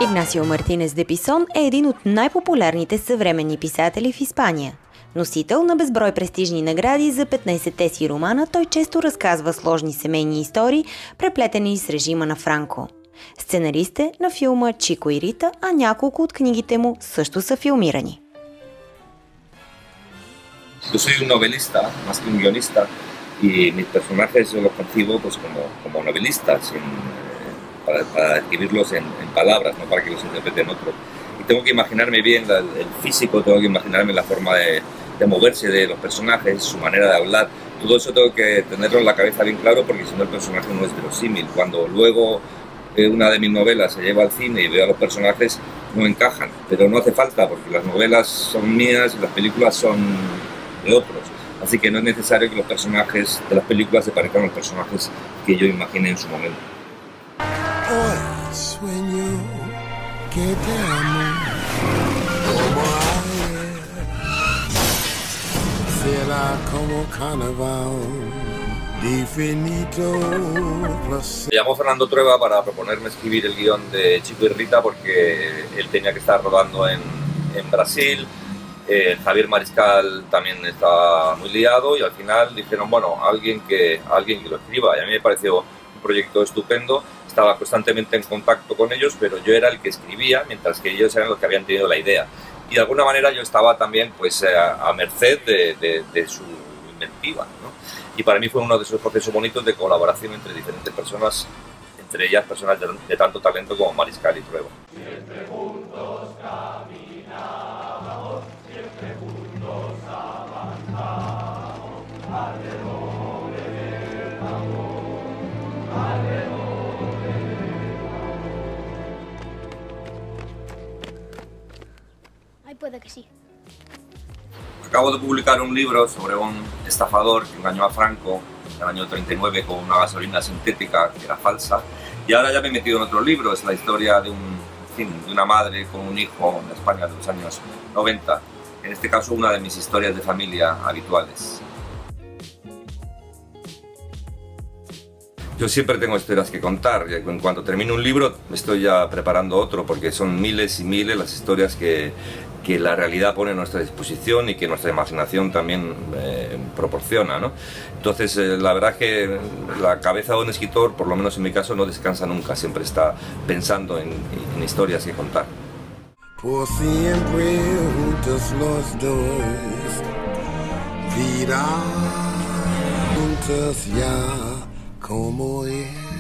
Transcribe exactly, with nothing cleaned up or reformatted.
Игнасио Мартинес де Писон е един от най-популярните съвременни писатели в Испания. Носител на безброй престижни награди за петнайсетте си романа, той често разказва сложни семейни истории, преплетени с режима на Франко. Сценарист е на филма Чико и Рита, а няколко от книгите му също са филмирани. Yo soy un novelista, más que un guionista, y mis personajes yo los concibo pues, como, como novelistas, sin, eh, para, para escribirlos en, en palabras, no para que los interpreten otros. Y tengo que imaginarme bien la, el físico, tengo que imaginarme la forma de, de moverse de los personajes, su manera de hablar. Todo eso tengo que tenerlo en la cabeza bien claro porque si no el personaje no es verosímil. Cuando luego eh, una de mis novelas se lleva al cine y veo a los personajes, no encajan. Pero no hace falta porque las novelas son mías y las películas son de otros. Así que no es necesario que los personajes de las películas se parezcan a los personajes que yo imaginé en su momento. Me llamó Fernando Trueba para proponerme escribir el guión de Chico y Rita porque él tenía que estar rodando en, en Brasil. Eh, Javier Mariscal también estaba muy liado y al final dijeron, bueno, alguien que, alguien que lo escriba, y a mí me pareció un proyecto estupendo. Estaba constantemente en contacto con ellos, pero yo era el que escribía, mientras que ellos eran los que habían tenido la idea. Y de alguna manera yo estaba también pues, a, a merced de, de, de su inventiva, ¿no? Y para mí fue uno de esos procesos bonitos de colaboración entre diferentes personas, entre ellas personas de, de tanto talento como Mariscal y Trueba. Ay, puede que sí. Acabo de publicar un libro sobre un estafador que engañó a Franco en el año treinta y nueve con una gasolina sintética que era falsa. Y ahora ya me he metido en otro libro, es la historia de, un, en fin, de una madre con un hijo en España de los años noventa. En este caso, una de mis historias de familia habituales. Yo siempre tengo historias que contar. En cuanto termino un libro, me estoy ya preparando otro, porque son miles y miles las historias que, que la realidad pone a nuestra disposición y que nuestra imaginación también eh, proporciona, ¿no? Entonces, eh, la verdad es que la cabeza de un escritor, por lo menos en mi caso, no descansa nunca, siempre está pensando en, en historias que contar. Por siempre juntos los dos, vida juntos ya como es.